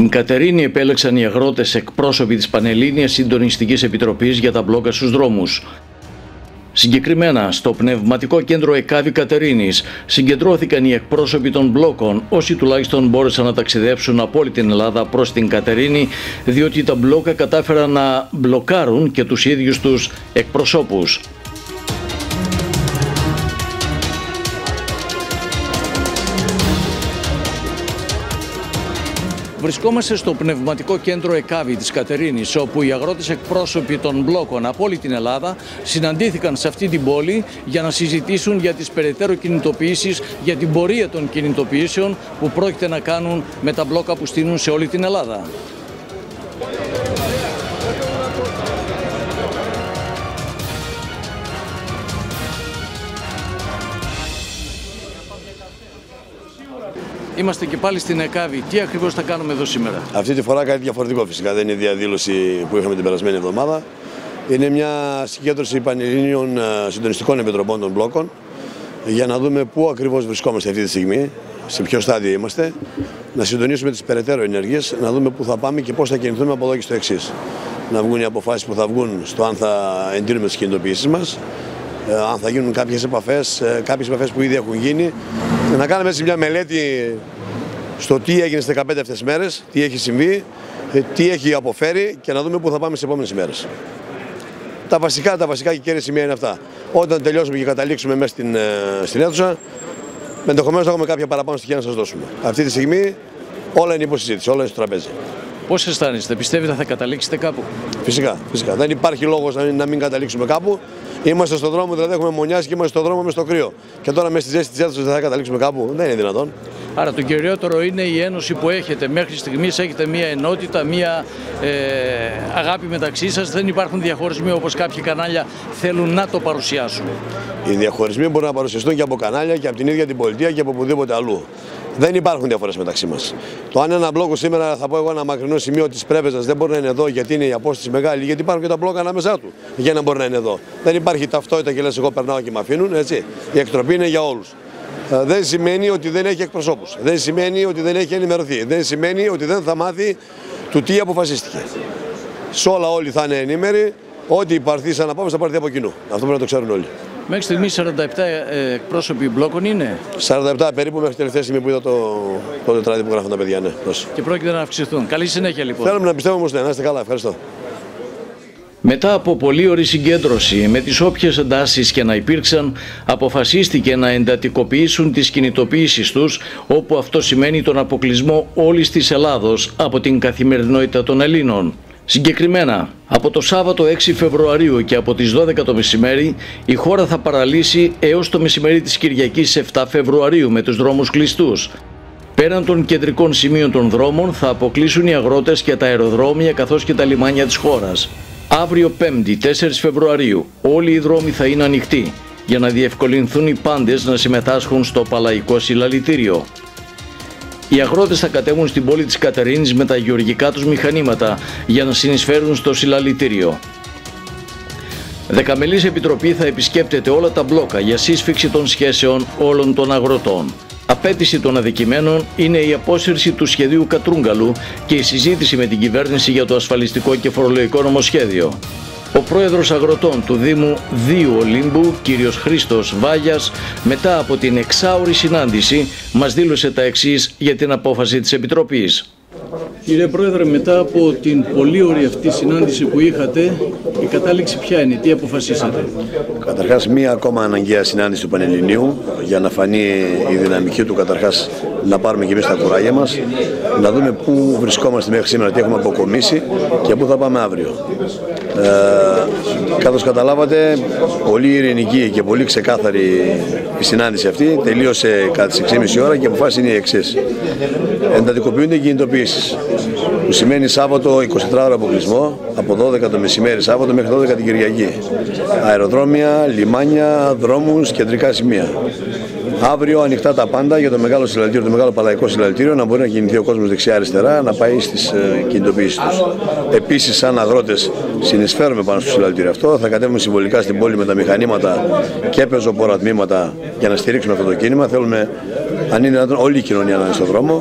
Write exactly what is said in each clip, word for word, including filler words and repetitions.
Κατερίνη επέλεξαν οι αγρότες εκπρόσωποι της Πανελλήνιας Συντονιστικής Επιτροπής για τα μπλόκα στους δρόμους. Συγκεκριμένα, στο Πνευματικό Κέντρο ΕΚΑΒΗ Κατερίνης συγκεντρώθηκαν οι εκπρόσωποι των μπλόκων, όσοι τουλάχιστον μπόρεσαν να ταξιδέψουν από όλη την Ελλάδα προς την Κατερίνη, διότι τα μπλόκα κατάφεραν να μπλοκάρουν και τους ίδιους τους εκπροσώπους. Βρισκόμαστε στο Πνευματικό Κέντρο ΕΚΑΒΗ της Κατερίνης, όπου οι αγρότες εκπρόσωποι των μπλόκων από όλη την Ελλάδα συναντήθηκαν σε αυτή την πόλη για να συζητήσουν για τις περαιτέρω κινητοποιήσεις, για την πορεία των κινητοποιήσεων που πρόκειται να κάνουν με τα μπλόκα που στείλουν σε όλη την Ελλάδα. Είμαστε και πάλι στην ΕΚΑΒΗ. Τι ακριβώς θα κάνουμε εδώ σήμερα? Αυτή τη φορά κάτι διαφορετικό φυσικά. Δεν είναι η διαδήλωση που είχαμε την περασμένη εβδομάδα. Είναι μια συγκέντρωση πανελλήνιων συντονιστικών επιτροπών των μπλόκων για να δούμε πού ακριβώς βρισκόμαστε αυτή τη στιγμή, σε ποιο στάδιο είμαστε, να συντονίσουμε τις περαιτέρω ενέργειες, να δούμε πού θα πάμε και πώς θα κινηθούμε από εδώ και στο εξής. Να βγουν οι αποφάσεις που θα βγουν στο αν θα εντείνουμε τις κινητοποιήσεις μας, αν θα γίνουν κάποιες επαφές, κάποιες επαφές που ήδη έχουν γίνει. Να κάνουμε έτσι μια μελέτη στο τι έγινε στις δεκαπέντε αυτές μέρες, τι έχει συμβεί, τι έχει αποφέρει και να δούμε πού θα πάμε στις επόμενες ημέρες. Τα βασικά, τα βασικά και κέρια σημεία είναι αυτά. Όταν τελειώσουμε και καταλήξουμε μέσα στην, στην αίθουσα, ενδεχομένως θα έχουμε κάποια παραπάνω στοιχεία να σας δώσουμε. Αυτή τη στιγμή όλα είναι υποσυζήτηση, όλα είναι στο τραπέζι. Πώς αισθάνεστε, πιστεύετε θα καταλήξετε κάπου? Φυσικά, φυσικά. Δεν υπάρχει λόγος να μην καταλήξουμε κάπου. Είμαστε στον δρόμο, δηλαδή έχουμε μονιάσει και είμαστε στον δρόμο με στο κρύο. Και τώρα με στη ζέστη της αίθουσας δεν θα καταλήξουμε κάπου. Δεν είναι δυνατόν. Άρα το κυριότερο είναι η ένωση που έχετε. Μέχρι στιγμής έχετε μία ενότητα, μία ε, αγάπη μεταξύ σας. Δεν υπάρχουν διαχωρισμοί όπως κάποιοι κανάλια θέλουν να το παρουσιάσουν. Οι διαχωρισμοί μπορούν να παρουσιαστούν και από κανάλια και από την ίδια την πολιτεία και από οπουδήποτε αλλού. Δεν υπάρχουν διαφορές μεταξύ μας. Το αν ένα μπλόκο σήμερα, θα πω εγώ, ένα μακρινό σημείο της Πρέβεζας δεν μπορεί να είναι εδώ γιατί είναι η απόσταση μεγάλη, γιατί υπάρχουν και τα μπλόκα ανάμεσά του για να μπορεί να είναι εδώ. Δεν υπάρχει ταυτότητα και λες εγώ περνάω και με αφήνουν, έτσι. Η εκτροπή είναι για όλους. Δεν σημαίνει ότι δεν έχει εκπροσώπους. Δεν σημαίνει ότι δεν έχει ενημερωθεί. Δεν σημαίνει ότι δεν θα μάθει του τι αποφασίστηκε. Σε όλα όλοι θα είναι ενήμεροι. Ό,τι υπαρθεί σαν απόφαση θα πάρθει από κοινού. Αυτό πρέπει να το ξέρουν όλοι. Μέχρι στιγμής σαράντα επτά εκπρόσωποι μπλόκων είναι. σαράντα επτά περίπου μέχρι τελευταία στιγμή που είδα το, το τετράδι που γράφουν τα παιδιά. Ναι. Και πρόκειται να αυξηθούν. Καλή συνέχεια λοιπόν. Θέλουμε να πιστεύουμε όμως ναι, να είστε καλά. Ευχαριστώ. Μετά από πολλή ωρή συγκέντρωση, με τις όποιες εντάσεις και να υπήρξαν, αποφασίστηκε να εντατικοποιήσουν τις κινητοποιήσεις τους, όπου αυτό σημαίνει τον αποκλεισμό όλης της Ελλάδος από την καθημερινότητα των Ελλήνων. Συγκεκριμένα, από το Σάββατο έξι Φεβρουαρίου και από τις δώδεκα το μεσημέρι, η χώρα θα παραλύσει έως το μεσημέρι της Κυριακής επτά Φεβρουαρίου με τους δρόμους κλειστούς. Πέραν των κεντρικών σημείων των δρόμων θα αποκλείσουν οι αγρότες και τα αεροδρόμια καθώς και τα λιμάνια της χώρας. Αύριο Πέμπτη τέσσερις Φεβρουαρίου όλοι οι δρόμοι θα είναι ανοιχτοί για να διευκολυνθούν οι πάντες να συμμετάσχουν στο Παλαϊκό Συλλαλητήριο. Οι αγρότες θα κατέβουν στην πόλη της Κατερίνης με τα γεωργικά τους μηχανήματα για να συνεισφέρουν στο συλλαλητήριο. Δεκαμελής επιτροπή θα επισκέπτεται όλα τα μπλόκα για σύσφυξη των σχέσεων όλων των αγροτών. Απέτηση των αδικημένων είναι η απόσυρση του σχεδίου Κατρούγκαλου και η συζήτηση με την κυβέρνηση για το ασφαλιστικό και φορολογικό νομοσχέδιο. Ο πρόεδρος αγροτών του Δήμου δύο Ολύμπου, κύριος Χρήστος Βάγιας, μετά από την εξάωρη συνάντηση, μας δήλωσε τα εξής για την απόφαση της Επιτροπής. Κύριε Πρόεδρε, μετά από την πολύ ωραία αυτή συνάντηση που είχατε, η κατάληξη ποια είναι, τι αποφασίσατε? Καταρχάς, μία ακόμα αναγκαία συνάντηση του Πανελληνίου για να φανεί η δυναμική του, καταρχάς να πάρουμε και εμείς τα κουράγια μας, να δούμε πού βρισκόμαστε μέχρι σήμερα, τι έχουμε αποκομίσει και πού θα πάμε αύριο. Ε, καθώς καταλάβατε, πολύ ειρηνική και πολύ ξεκάθαρη η συνάντηση αυτή, τελείωσε κατά τις έξι και μισή ώρα και η αποφάση είναι η εξής. Εντατικοποιούνται οι κινητοποιήσεις, που σημαίνει Σάββατο εικοσιτετράωρο αποκλεισμό, από δώδεκα το μεσημέρι Σάββατο μέχρι δώδεκα την Κυριακή. Αεροδρόμια, λιμάνια, δρόμους, κεντρικά σημεία. Αύριο ανοιχτά τα πάντα για το μεγάλο συλλαλητήριο, το μεγάλο παλαϊκό συλλαλητήριο, να μπορεί να κινηθεί ο κόσμος δεξιά-αριστερά, να πάει στις ε, κινητοποιήσεις τους. Επίσης, σαν αγρότες, συνεισφέρουμε πάνω στο συλλαλητήριο αυτό. Θα κατέβουμε συμβολικά στην πόλη με τα μηχανήματα και πεζοπορα τμήματα για να στηρίξουμε αυτό το κίνημα. Θέλουμε, αν είναι δυνατόν, όλη η κοινωνία να είναι στον δρόμο.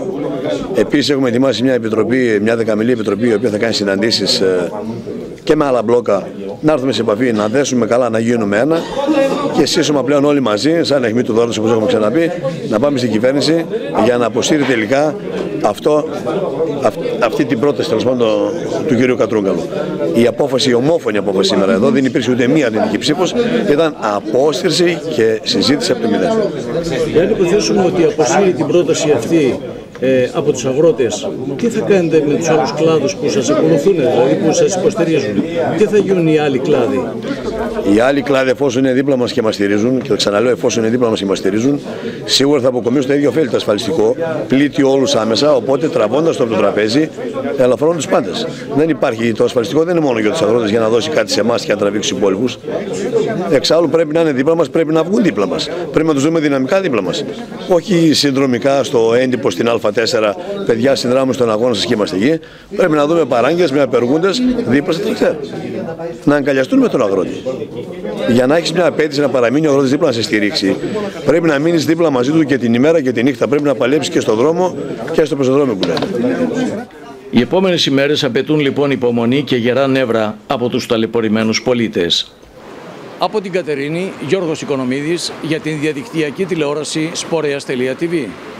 Επίσης έχουμε ετοιμάσει μια επιτροπή, μια δεκαμιλή επιτροπή, η οποία θα κάνει συναντήσεις και με άλλα μπλόκα, να έρθουμε σε επαφή, να δέσουμε καλά, να γίνουμε ένα και σύσσωμα πλέον όλοι μαζί, σαν αιχμή του δόρου, όπως έχουμε ξαναπεί, να πάμε στην κυβέρνηση για να αποσύρει τελικά αυτό, αυ, αυτή την πρόταση τέλος πάντων του κ. Κατρούγκαλου. Η απόφαση, η ομόφωνη απόφαση σήμερα εδώ, δεν υπήρξε ούτε μία αρνητική ψήφος, ήταν απόσυρση και συζήτηση από το μηδέν. Αν υποθέσουμε ότι αποσύρει την πρόταση αυτή Ε, από τους αγρότες, τι θα κάνετε με τους άλλους κλάδους που σας ακολουθούν, δηλαδή που σας υποστηρίζουν? Τι θα γίνουν οι άλλοι κλάδοι? Οι άλλοι κλάδοι, εφόσον είναι δίπλα μας και μας στηρίζουν, και το ξαναλέω, εφόσον είναι δίπλα μας και μας στηρίζουν, σίγουρα θα αποκομίσουν το ίδιο ωφέλη. Το ασφαλιστικό πλήττει όλους άμεσα, οπότε τραβώντας το από το τραπέζι, ελαφρώνουν τους πάντες. Δεν υπάρχει, το ασφαλιστικό δεν είναι μόνο για τους αγρότες για να δώσει κάτι σε εμάς και να τραβήξει τους υπόλοιπους. Εξάλλου πρέπει να είναι δίπλα μας, πρέπει να βγουν δίπλα μας. Πρέπει να τους δούμε δυναμικά δίπλα μας. Όχι συνδρομικά στο έντυπο στην Α τέσσερα, παιδιά συνδράμουμε στον αγώνα σας και είμαστε εκεί. Πρέπει να δούμε παράγκες με απεργούντες δίπλα στα τρακτέρ. Να αγκαλιαστούν με τον αγρότη. Για να έχεις μια απέτηση να παραμείνει ο αγρότης δίπλα να σε στηρίξει, πρέπει να μείνεις δίπλα μαζί του και την ημέρα και τη νύχτα. Πρέπει να παλέψεις και στον δρόμο και στο πεζοδρόμιο που λένε. Οι επόμενες ημέρες απαιτούν λοιπόν υπομονή και γερά νεύρα από τους ταλαιπωρημένους πολίτες. Από την Κατερίνη, Γιώργος Οικονομίδης για την διαδικτυακή τηλεόραση σπορέας τελεία τι βι.